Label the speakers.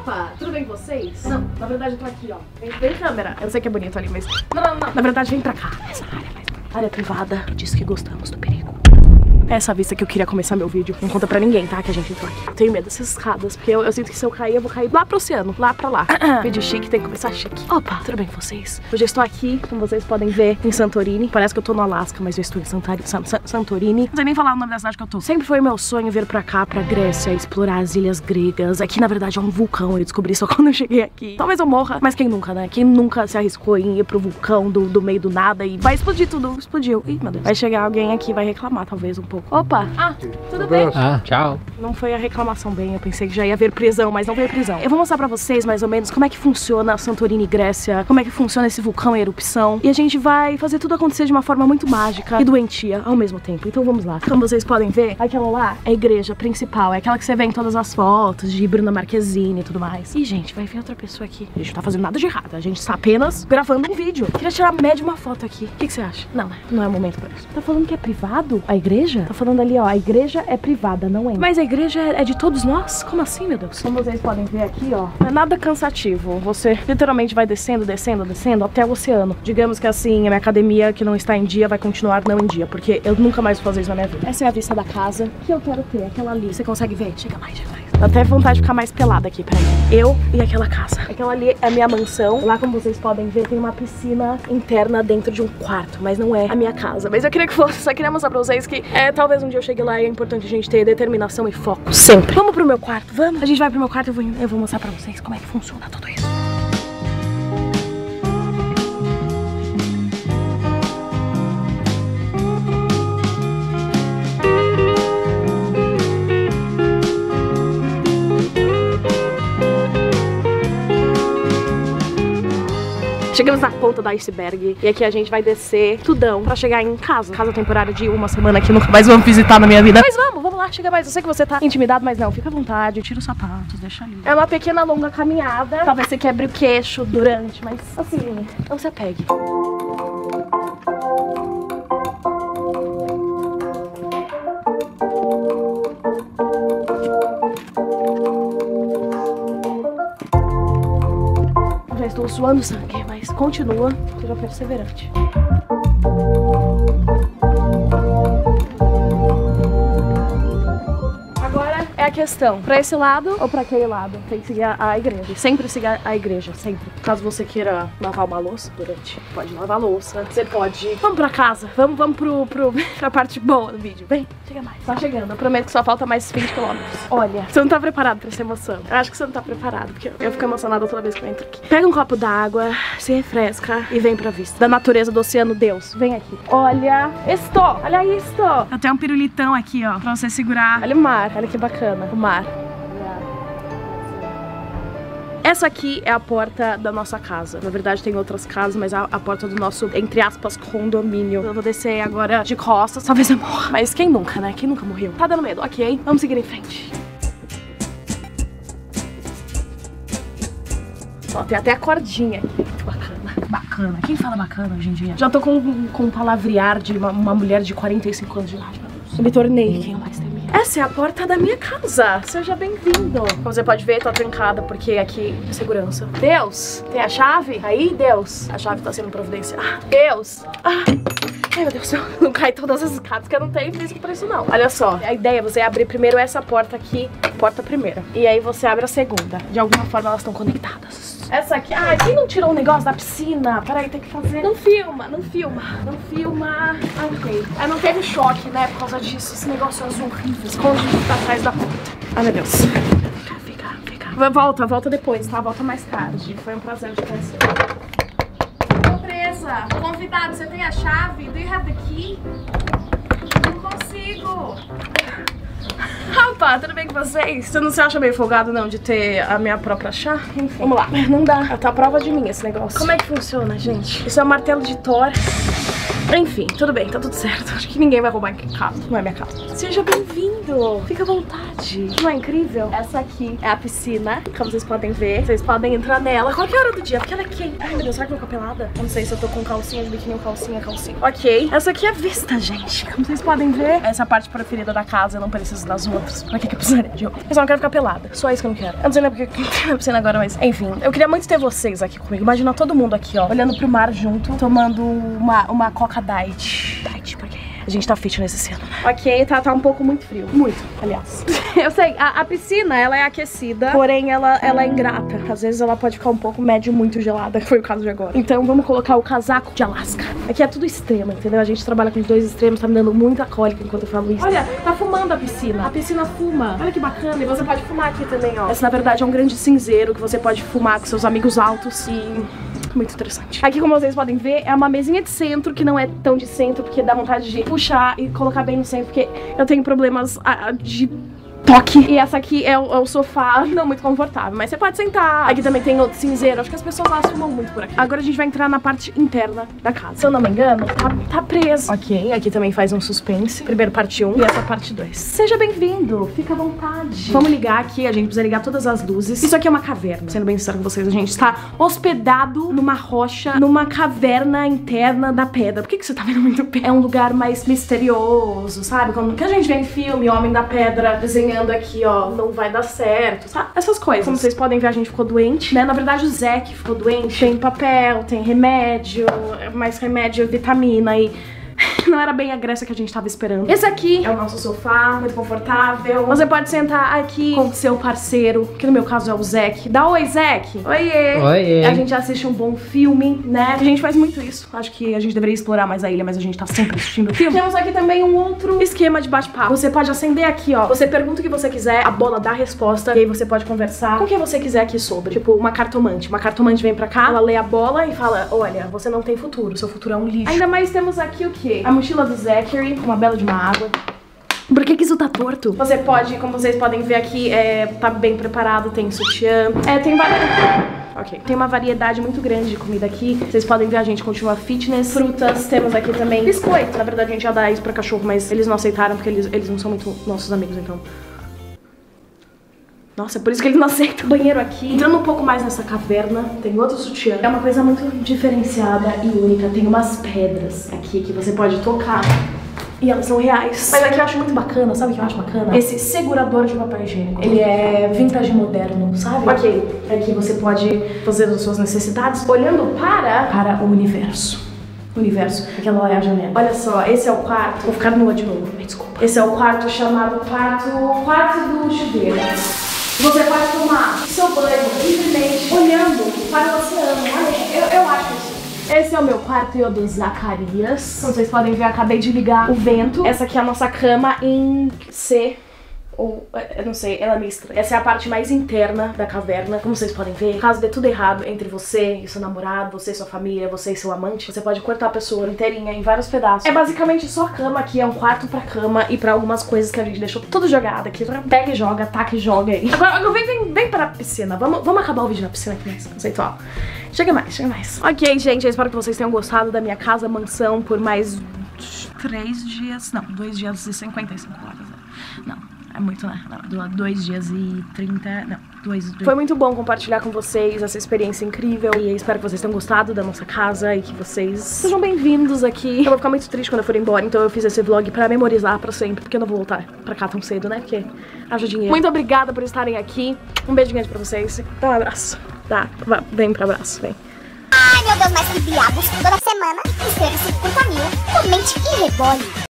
Speaker 1: Opa, tudo bem com vocês? Não, na verdade eu tô aqui, ó. Vem câmera. Eu sei que é bonito ali, mas... Não. Na verdade, vem pra cá. Essa área privada. Diz que gostamos do perigo. É essa vista que eu queria começar meu vídeo. Não conta pra ninguém, tá? Que a gente entrou aqui. Eu tenho medo dessas escadas, porque eu sinto que se eu cair, eu vou cair lá pro oceano. Lá pra lá. Vídeo chique, tem que começar chique. Opa, tudo bem com vocês? Hoje eu estou aqui, como vocês podem ver, em Santorini. Parece que eu tô no Alasca, mas eu estou em Santorini. Não sei nem falar o nome da cidade que eu tô. Sempre foi meu sonho vir pra cá, pra Grécia, explorar as ilhas gregas. Aqui, na verdade, é um vulcão. Eu descobri só quando eu cheguei aqui. Talvez eu morra, mas quem nunca, né? Quem nunca se arriscou em ir pro vulcão do meio do nada e vai explodir tudo. Explodiu. Ih, meu Deus. Vai chegar alguém aqui e vai reclamar, talvez, um pouco. Opa! Tudo bem?
Speaker 2: Tchau.
Speaker 1: Não foi a reclamação bem, eu pensei que já ia haver prisão, mas não veio prisão. Eu vou mostrar pra vocês mais ou menos como é que funciona Santorini, Grécia, como é que funciona esse vulcão em erupção. E a gente vai fazer tudo acontecer de uma forma muito mágica e doentia ao mesmo tempo. Então vamos lá. Como vocês podem ver, aquela lá é a igreja principal, é aquela que você vê em todas as fotos de Bruna Marquezine e tudo mais. E gente, vai vir outra pessoa aqui. A gente não tá fazendo nada de errado, a gente está apenas gravando um vídeo. Queria tirar média uma foto aqui. O que você acha? Não é o momento pra isso. Tá falando que é privado? A igreja? Tá falando ali, ó, a igreja é privada, não é? Mas a igreja é de todos nós? Como assim, meu Deus? Como vocês podem ver aqui, ó, não é nada cansativo. Você literalmente vai descendo até o oceano. Digamos que assim, a minha academia que não está em dia vai continuar não em dia, porque eu nunca mais vou fazer isso na minha vida. Essa é a vista da casa que eu quero ter, aquela ali. Você consegue ver? Chega mais. Dá até vontade de ficar mais pelada aqui, peraí. Eu e aquela casa. Aquela ali é a minha mansão. Lá, como vocês podem ver, tem uma piscina interna dentro de um quarto, mas não é a minha casa. Mas eu queria que fosse, só queria mostrar pra vocês que talvez um dia eu chegue lá e é importante a gente ter determinação e foco. Sempre. Vamos pro meu quarto, vamos? A gente vai pro meu quarto e eu vou mostrar pra vocês como é que funciona tudo isso. Chegamos na ponta do iceberg e aqui a gente vai descer tudão pra chegar em casa. Casa temporária de uma semana que nunca mais vamos visitar na minha vida. Mas vamos lá, chega mais. Eu sei que você tá intimidado, mas não, fica à vontade, tira os sapatos, deixa ali. É uma pequena longa caminhada. Talvez você quebre o queixo durante, mas assim, não se apegue. Já estou suando sangue, mas continua, seja perseverante. Agora é a questão, pra esse lado ou pra aquele lado? Tem que seguir a igreja. Sempre seguir a igreja, sempre. Caso você queira lavar uma louça pode lavar a louça. Você pode... Vamos pra casa, vamos pra parte boa do vídeo. Vem, chega mais. Tá chegando, eu prometo que só falta mais 20 km. Olha, você não tá preparado pra essa emoção. Eu acho que você não tá preparado, porque eu fico emocionada toda vez que eu entro aqui. Pega um copo d'água, se refresca e vem pra vista da natureza do oceano. Deus, vem aqui. Olha isto. Eu tenho um pirulitão aqui, ó, pra você segurar. Olha o mar, olha que bacana, o mar. Essa aqui é a porta da nossa casa. Na verdade tem outras casas, mas a porta do nosso, entre aspas, condomínio. Eu vou descer agora de costas, talvez eu morra. Mas quem nunca, né? Quem nunca morreu? Tá dando medo, ok? Vamos seguir em frente. Ó, tem até a cordinha aqui. Muito bacana. Quem fala bacana hoje em dia? Já tô com um palavrear de uma mulher de 45 anos de idade. Eu me tornei quem eu mais temia. Essa é a porta da minha casa. Seja bem-vindo. Como você pode ver, tô trancada porque aqui é segurança. Deus, tem a chave? Aí, Deus. A chave tá sendo providenciada. Deus. Ai, meu Deus do céu. Não cai todas as escadas, que eu não tenho físico pra isso, não. Olha só, a ideia é você abrir primeiro essa porta aqui, porta primeira. E aí você abre a segunda. De alguma forma elas estão conectadas. Essa aqui... Ah, quem não tirou o negócio da piscina? Peraí, tem que fazer... Não filma. Ah, ok. Aí não teve choque, né, por causa disso. Esse negócio azul horrível. Esconde atrás da porta. Ai, meu Deus. Fica. Volta depois, tá? Volta mais tarde. Foi um prazer te conhecer. Tô presa. Convidado, você tem a chave? Do you have the key? Não consigo. Opa, tudo bem com vocês? Você não se acha meio folgado, não, de ter a minha própria chave? Enfim, vamos lá. Não dá. Tá a prova de mim esse negócio. Como é que funciona, gente? Isso é um martelo de Thor. Enfim, tudo bem, tá tudo certo. Acho que ninguém vai roubar em casa. Não é minha casa. Seja bem-vindo. bem-vindo! Fica à vontade. Não é incrível? Essa aqui é a piscina, como vocês podem ver. Vocês podem entrar nela. Qualquer hora do dia, porque ela é quente. Ai, meu Deus, será que eu vou ficar pelada? Eu não sei se eu tô com calcinha de biquíni ou calcinha. Ok. Essa aqui é a vista, gente. Como vocês podem ver, essa é a parte preferida da casa. Eu não preciso das outras. Pra que eu precisaria de outra? Eu só não quero ficar pelada. Só isso que eu não quero. Eu não sei nem porque eu tô na piscina agora, mas enfim. Eu queria muito ter vocês aqui comigo. Imagina todo mundo aqui, ó, olhando pro mar junto, tomando uma Coca Diet. Diet, porque a gente tá fitness esse ano, né? Ok, tá um pouco muito frio. Muito, aliás. Eu sei, a piscina, ela é aquecida, porém ela é ingrata. Às vezes ela pode ficar um pouco médio muito gelada, que foi o caso de agora. Então vamos colocar o casaco de Alasca. Aqui é tudo extremo, entendeu? A gente trabalha com os dois extremos, tá me dando muita cólica enquanto eu falo isso. Olha, tá fumando a piscina. A piscina fuma. Olha que bacana. E você pode fumar aqui também, ó. Essa, na verdade, é um grande cinzeiro que você pode fumar com seus amigos altos e... muito interessante. Aqui, como vocês podem ver, é uma mesinha de centro, que não é tão de centro, porque dá vontade de puxar e colocar bem no centro, porque eu tenho problemas de toque. E essa aqui é o sofá, não muito confortável, mas você pode sentar. Aqui também tem outro cinzeiro, acho que as pessoas lá fumam muito por aqui. Agora a gente vai entrar na parte interna da casa. Se eu não me engano, tá preso. Ok, aqui também faz um suspense. Primeiro parte 1 e essa parte 2. Seja bem-vindo, fica à vontade. Vamos ligar aqui, a gente precisa ligar todas as luzes. Isso aqui é uma caverna, sendo bem sincero com vocês, a gente está hospedado numa rocha, numa caverna interna da pedra. Por que você tá vendo muito pé? É um lugar mais misterioso, sabe? Quando que a gente vê em filme, Homem da Pedra desenhando aqui, ó, não vai dar certo, sabe? Essas coisas. Como vocês podem ver, a gente ficou doente, né? Na verdade, o Zack ficou doente. Tem papel, tem remédio, mais remédio, vitamina e... não era bem a Grécia que a gente tava esperando. Esse aqui é o nosso sofá, muito confortável. Você pode sentar aqui com o seu parceiro, que no meu caso é o Zack. Dá oi, Zack! Oiê!
Speaker 2: Oiê!
Speaker 1: A gente assiste um bom filme, né? A gente faz muito isso. Acho que a gente deveria explorar mais a ilha, mas a gente tá sempre assistindo filme. Temos aqui também um outro esquema de bate-papo. Você pode acender aqui, ó. Você pergunta o que você quiser, a bola dá a resposta, e aí você pode conversar com quem você quiser aqui sobre. Tipo, uma cartomante. Uma cartomante vem pra cá, ela lê a bola e fala: olha, você não tem futuro, seu futuro é um lixo. Ainda mais temos aqui o quê? A mochila do Zachary, uma bela de uma água. Por que isso tá torto? Você pode, como vocês podem ver aqui, tá bem preparado, tem sutiã. Tem várias... ok. Tem uma variedade muito grande de comida aqui. Vocês podem ver, a gente continua fitness. Frutas, temos aqui também biscoito. Na verdade, a gente ia dar isso pra cachorro, mas eles não aceitaram porque eles não são muito nossos amigos, então... nossa, é por isso que eles não aceitam. Banheiro aqui. Entrando um pouco mais nessa caverna, tem outro sutiã. É uma coisa muito diferenciada e única. Tem umas pedras aqui que você pode tocar. E elas são reais. Mas aqui eu acho muito bacana, sabe o que eu acho bacana? Esse segurador de papel higiênico. Ele é vintage moderno, sabe? Ok, aqui você pode fazer as suas necessidades olhando para o universo. Universo, aquela é a janela. Olha só, esse é o quarto. Vou ficar nua de novo, me desculpa. Esse é o quarto chamado quarto do chuveiro. Você pode tomar seu banho livremente olhando para o oceano. Olha, eu acho isso. Esse é o meu quarto e o do Zacarias. Como vocês podem ver, eu acabei de ligar o vento. Essa aqui é a nossa cama em C. Ou, eu não sei, ela é meio estranha. Essa é a parte mais interna da caverna. Como vocês podem ver, caso dê tudo errado entre você e seu namorado, você e sua família, você e seu amante, você pode cortar a pessoa inteirinha em vários pedaços. É basicamente só a cama aqui, é um quarto pra cama e pra algumas coisas que a gente deixou tudo jogado aqui. Pega e joga, taca e joga aí. Agora vem pra piscina. Vamos acabar o vídeo na piscina aqui mais conceitual. Chega mais. Ok, gente, eu espero que vocês tenham gostado da minha casa, mansão, por mais 3 dias. Não, 2 dias e 55 horas. Não. É muito, né? 2 dias e 30... não, 2... Foi muito bom compartilhar com vocês essa experiência incrível. E eu espero que vocês tenham gostado da nossa casa e que vocês sejam bem-vindos aqui. Eu vou ficar muito triste quando eu for embora, então eu fiz esse vlog pra memorizar pra sempre, porque eu não vou voltar pra cá tão cedo, né? Porque haja dinheiro. Muito obrigada por estarem aqui. Um beijo grande pra vocês. Dá um abraço. Vem pro abraço, vem.
Speaker 3: Ai, meu Deus, mas que diabos. Toda semana, inscreva-se, curta mil, comente e rebole.